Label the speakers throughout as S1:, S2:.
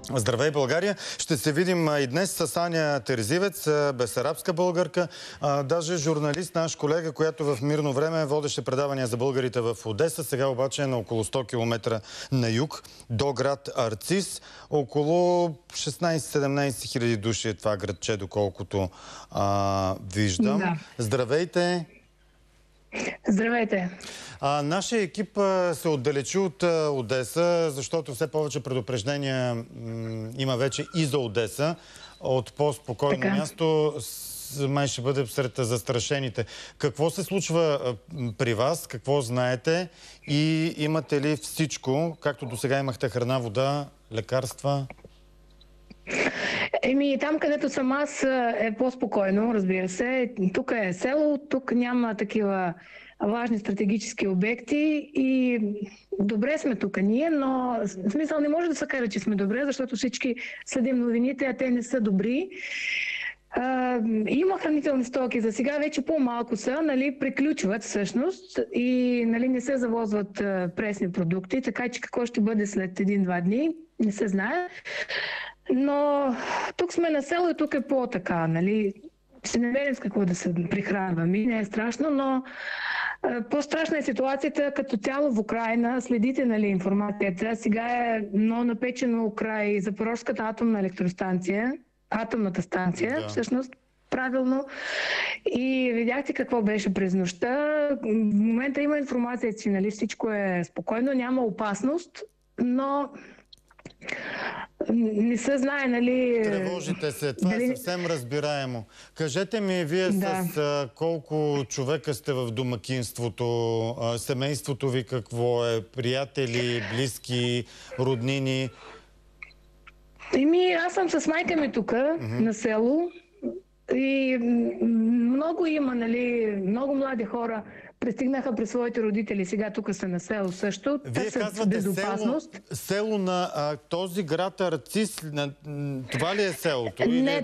S1: Здравей, България! Ще се видим и днес с Аня Терзивец, бесарабска българка, даже журналист, наш колега, която в мирно време водеше предавания за българите в Одеса, сега обаче е на около 100 км на юг, до град Арцис. Около 16-17 хиляди души е това градче, доколкото виждам. Да. Здравейте!
S2: Здравейте!
S1: Нашия екип се отдалечи от Одеса, защото все повече предупреждения има вече и за Одеса. От по-спокойно място май ще бъде сред застрашените. Какво се случва при вас? Какво знаете? И имате ли всичко, както до сега имахте храна, вода, лекарства?
S2: Там, където съм аз, е по-спокойно, разбира се. Тук е село, тук няма такива важни стратегически обекти и добре сме тук ние, но в смисъл не може да се каже, че сме добре, защото всички следим новините, а те не са добри. Има хранителни стоки, за сега вече по-малко са, приключват всъщност и не се завозват пресни продукти, така че какво ще бъде след 1-2 дни, не се знае. Но тук сме на село и тук е по-така, се не верим с какво да се прихранваме, не е страшно, но по-страшна е ситуацията като цяло в Украйна. Следите информацията. Сега е много напечено край Запорожската атомна електростанция, атомната станция, всъщност, правилно. И видяхте какво беше през нощта. В момента има информация, че всичко е спокойно, няма опасност, но не се знае,
S1: Тревожите се. Това е съвсем разбираемо. Кажете ми, вие с колко човека сте в домакинството? Семейството ви какво е? Приятели, близки, роднини?
S2: Аз съм с майка ми тук, на село. И много има, много млади хора пристигнаха при своите родители. Сега тук са на село също.
S1: Вие казвате село на този град Арцис. Това ли е селото?
S2: Не,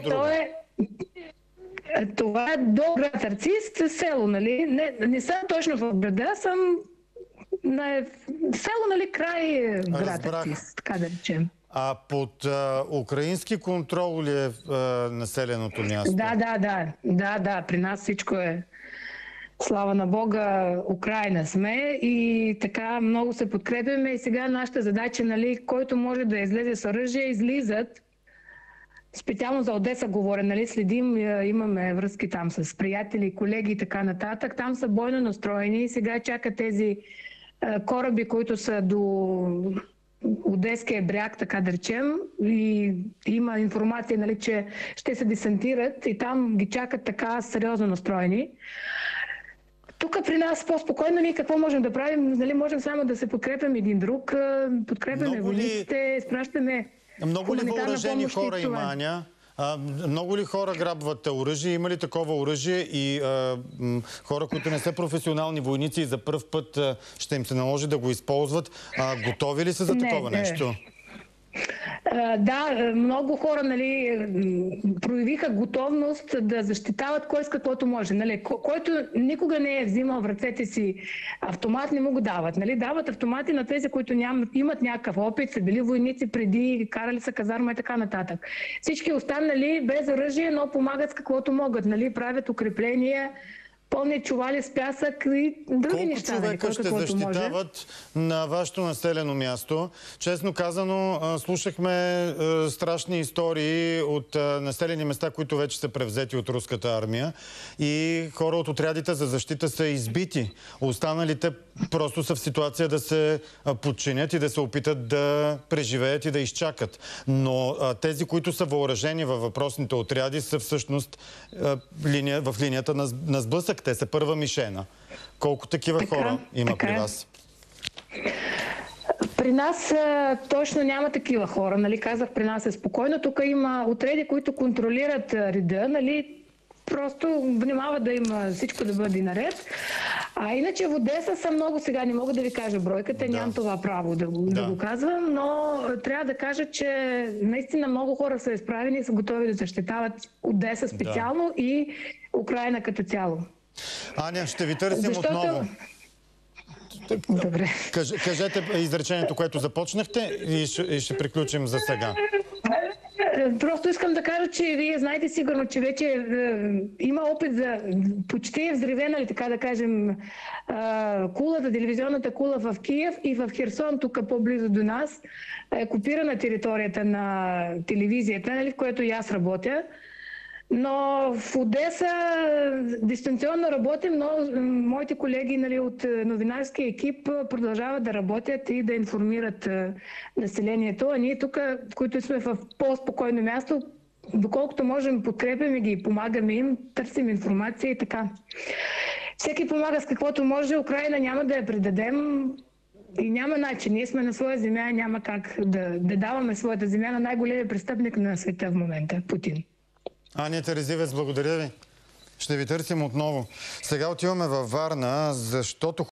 S2: това е до град Арцис, село, Не съм точно в града, съм на село, край град Арцис, така да речем.
S1: А под украински контрол ли е населеното място?
S2: Да. При нас всичко е, слава на Бога, Украйна сме и така много се подкрепяме. И сега нашата задача, който може да излезе с оръжие, излизат. Специално за Одеса говоря, следим, имаме връзки там с приятели, колеги и така нататък. Там са бойно настроени и сега чакат тези кораби, които са до Одеския бряг, така да речем, и има информация, че ще се десантират и там ги чакат така сериозно настроени. Тук при нас по-спокойно ние какво можем да правим? Можем само да се подкрепяме един друг, подкрепяме войниците, изпращаме
S1: много ли въоръжени хора има, Аня? Много ли хора грабват оръжие? Има ли такова оръжие и хора, които не са професионални войници и за пръв път ще им се наложи да го използват? Готови ли са за такова нещо?
S2: Да, много хора проявиха готовност да защитават кой с каквото може. Който никога не е взимал в ръцете си автомат, не му го дават. Дават автомати на тези, които имат някакъв опит, са били войници преди, карали са казарма и така нататък. Всички останали без оръжие, но помагат с каквото могат. Правят укрепления, пълни чували с пясък и други неща.
S1: Колко човека ще защитават на вашето населено място? Честно казано, слушахме страшни истории от населени места, които вече са превзети от руската армия и хора от отрядите за защита са избити. Останалите просто са в ситуация да се подчинят и да се опитат да преживеят и да изчакат. Но тези, които са въоръжени във въпросните отряди, са всъщност в линията на сблъсък. Те са първа мишена. Колко такива хора има при вас?
S2: При нас точно няма такива хора. Казах, при нас е спокойно. Тук има отреди, които контролират реда. Просто внимават да има всичко да бъде наред. А иначе в Одеса са много, сега не мога да ви кажа бройката, нямам това право да го казвам, но трябва да кажа, че наистина много хора са изправени и са готови да защитават Одеса специално и Украйна като цяло.
S1: Аня, ще ви търсим отново.
S2: Добре.
S1: Кажете изречението, което започнахте и ще приключим за сега.
S2: Просто искам да кажа, че вие знаете сигурно, че вече има опит за почти е взривена, така да кажем, кулата, телевизионната кула в Киев и в Херсон, тук по-близо до нас, е копирана територията на телевизията, нали, в което и аз работя. Но в Одеса дистанционно работим, но моите колеги, нали, от новинарския екип продължават да работят и да информират населението. А ние тук, които сме в по-спокойно място, доколкото можем, подкрепяме ги, помагаме им, търсим информация и така. Всеки помага с каквото може. Украйна няма да я предадем и няма начин. Ние сме на своя земя, няма как да даваме своята земя на най-големия престъпник на света в момента, Путин.
S1: Ания Терезивец, благодаря ви. Ще ви търсим отново. Сега отиваме във Варна, защото